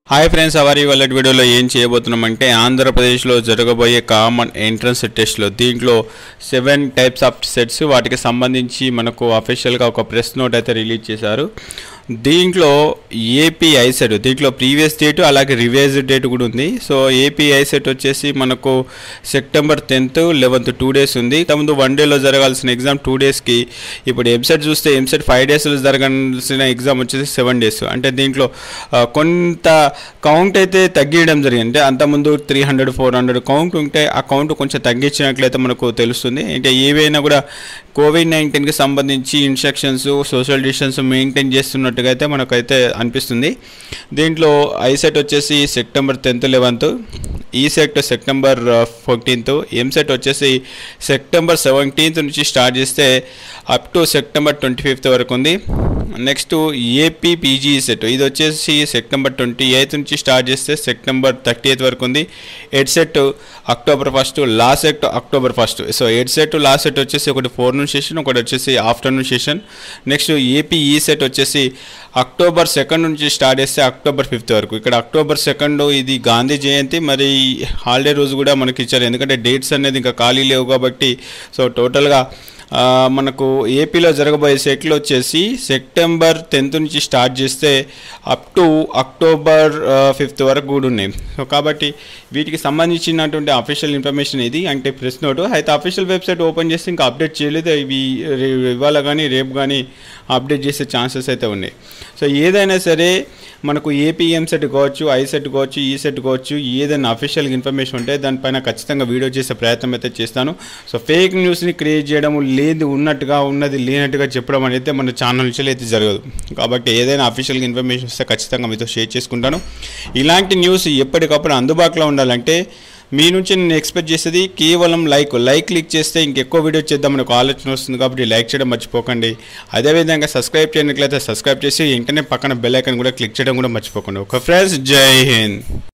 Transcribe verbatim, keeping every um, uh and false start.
Hi friends, hour ఇవాళ వీడియోలో ఏం చేయబోతున్నామంటే ఆంధ్రప్రదేశ్లో జరగబోయే కామన్ ఎంట్రన్స్ టెస్ట్లో దీంట్లో సెవెన్ టైప్స్ ఆఫ్ సెట్స్ వాటికి సంబంధించి మనకు అఫీషియల్గా ఒక ప్రెస్ నోట్ అయితే రిలీజ్ చేశారు. దీంట్లో ఏపీ ఐసెట్ దీంట్లో ప్రీవియస్ డేట్ అలాగే రివైజ్ డేట్ కూడా ఉంది. సో ఏపీ ఐసెట్ వచ్చేసి మనకు September tenth eleventh two days ఉంది. ముందు వన్ డేలో జరగాల్సిన ఎగ్జామ్ టూ డేస్కి ఇప్పుడు ఎంసెట్ చూస్తే ఎంసెట్ ఫైవ్ డేస్లో జరగాల్సిన ఎగ్జామ్ వచ్చేసి సెవెన్ డేస్. అంటే దీంట్లో కొంత కౌంట్ అయితే తగ్గించడం జరిగింది. అంటే అంతకుముందు three hundred four hundred count ఉంటే ఆ కౌంట్ కొంచెం తగ్గించినట్లయితే మనకు తెలుస్తుంది. అంటే ఏవైనా కూడా కోవిడ్ నైన్టీన్కి సంబంధించి ఇన్స్ట్రక్షన్స్ సోషల్ డిస్టెన్స్ మెయింటైన్ చేస్తున్నట్టుగా అయితే మనకైతే అనిపిస్తుంది. దీంట్లో ఐసెట్ వచ్చేసి September tenth eleventh, ECET September fourteenth, EAMCET వచ్చేసి సెప్టెంబర్ సెవెంటీన్త్ నుంచి స్టార్ట్ చేస్తే up to September twenty fifth వరకు ఉంది. నెక్స్ట్ ఏపీ పీజీ సెట్ ఇది వచ్చేసి సెప్టెంబర్ ట్వంటీ ఎయిత్ నుంచి స్టార్ట్ చేస్తే సెప్టెంబర్ థర్టీ ఎయిత్ వరకు ఉంది. EdCET October first, LAWCET October first. So EdCET LAWCET వచ్చేసి ఒకటి ఫోర్నూన్ సెషన్, ఒకటి వచ్చేసి afternoon session. Next AP ECET వచ్చేసి అక్టోబర్ సెకండ్ నుంచి స్టార్ట్ చేస్తే అక్టోబర్ ఫిఫ్త్ వరకు. ఇక్కడ అక్టోబర్ సెకండ్ ఇది గాంధీ జయంతి, మరి హాలిడే రోజు కూడా మనకి ఇచ్చారు. ఎందుకంటే డేట్స్ అనేది ఇంకా ఖాళీ లేవు కాబట్టి. సో టోటల్గా మనకు ఏపీలో జరగబోయే సెట్లు వచ్చేసి సెప్టెంబర్ టెన్త్ నుంచి స్టార్ట్ చేస్తే అప్ టు అక్టోబర్ ఫిఫ్త్ వరకు కూడా ఉన్నాయి. సో కాబట్టి వీటికి సంబంధించినటువంటి అఫీషియల్ ఇన్ఫర్మేషన్ ఇది, అంటే ప్రెస్ నోటు అయితే అఫీషియల్ వెబ్సైట్ ఓపెన్ చేసి ఇంకా అప్డేట్ చేయలేదు. ఇవి ఇవాళ కానీ రేపు కానీ అప్డేట్ చేసే ఛాన్సెస్ అయితే ఉన్నాయి. సో ఏదైనా సరే మనకు ఏపీ ఎంసెట్ కావచ్చు, ఐసెట్ కావచ్చు, ఈ సెట్ కావచ్చు, ఏదైనా అఫీషియల్ ఇన్ఫర్మేషన్ ఉంటే దానిపైన ఖచ్చితంగా వీడియో చేసే ప్రయత్నం అయితే చేస్తాను. సో ఫేక్ న్యూస్ని క్రియేట్ చేయడం, లేదు ఉన్నట్టుగా ఉన్నది లేనట్టుగా చెప్పడం అనేది మన ఛానల్ నుంచి అయితే జరగదు. కాబట్టి ఏదైనా అఫీషియల్గా ఇన్ఫర్మేషన్ వస్తే ఖచ్చితంగా మీతో షేర్ చేసుకుంటాను. ఇలాంటి న్యూస్ ఎప్పటికప్పుడు అందుబాటులో ఉండాలంటే మీ నుంచి నేను ఎక్స్పెక్ట్ చేసేది కేవలం లైక్ లైక్ క్లిక్ చేస్తే ఇంకెక్కువ వీడియో చేద్దామని ఒక ఆలోచన వస్తుంది. కాబట్టి లైక్ చేయడం మర్చిపోకండి. అదేవిధంగా సబ్స్క్రైబ్ చేయనట్లయితే సబ్స్క్రైబ్ చేసి వెంటనే పక్కన బెల్ ఐకాన్ కూడా క్లిక్ చేయడం కూడా మర్చిపోకండి. ఓకే ఫ్రెండ్స్, జై హింద్.